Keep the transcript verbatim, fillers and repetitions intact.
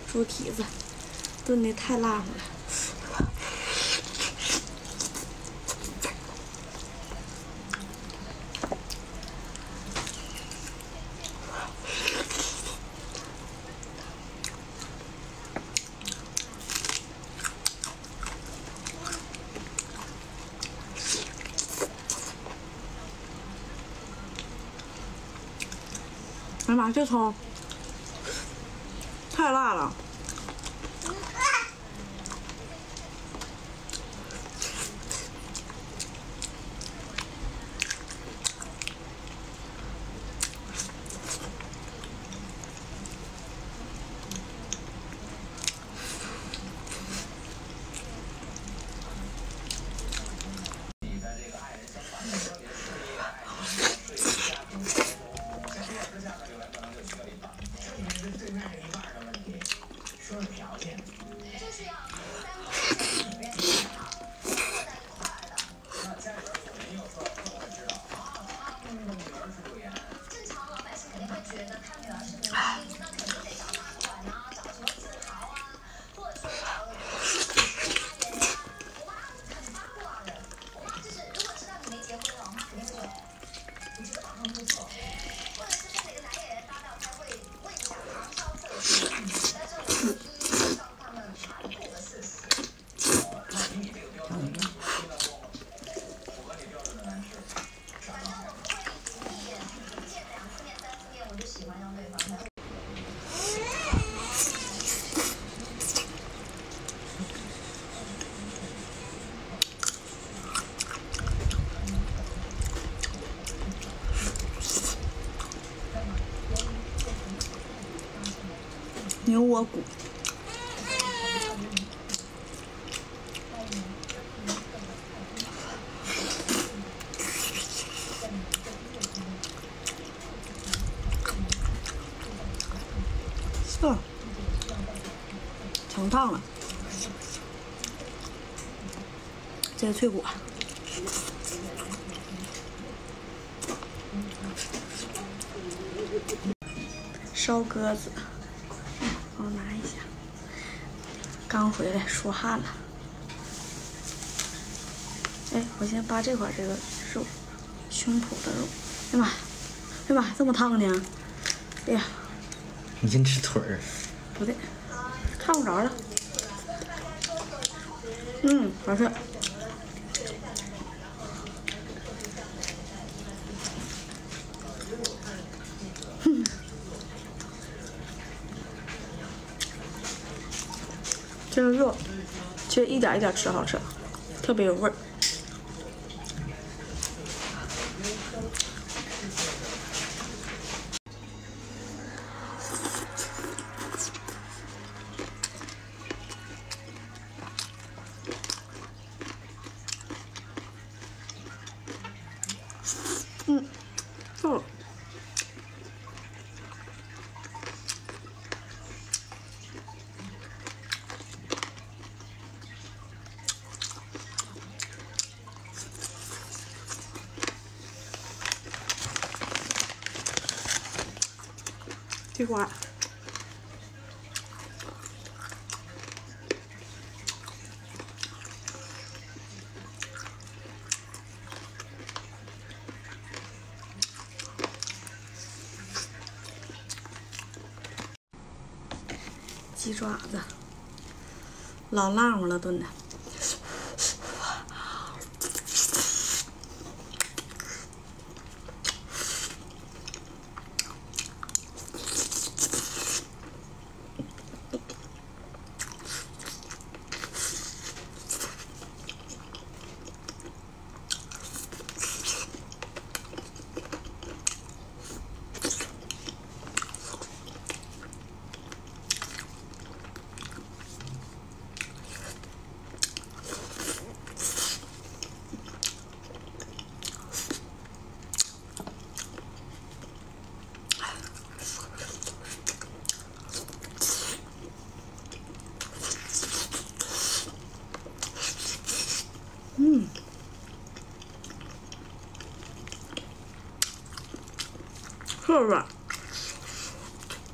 猪蹄子炖的太辣了。 哎呀妈，这葱太辣了！牛窝骨，是，成烫了，这个脆骨。 烧鸽子，帮我拿一下。刚回来出汗了。哎，我先扒这块这个肉，胸脯的肉。哎呀妈，哎呀妈，这么烫呢？哎呀， 你先吃腿儿。 不对，看不着了。嗯，好吃。 这个肉，其实一点一点吃好吃，特别有味儿。嗯，够了。 地瓜，鸡爪子，老浪乎了炖的。 嗯，特软。